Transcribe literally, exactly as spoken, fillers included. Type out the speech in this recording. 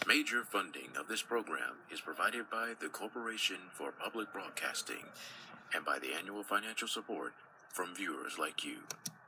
Major funding of this program is provided by the Corporation for Public Broadcasting and by the annual financial support from viewers like you.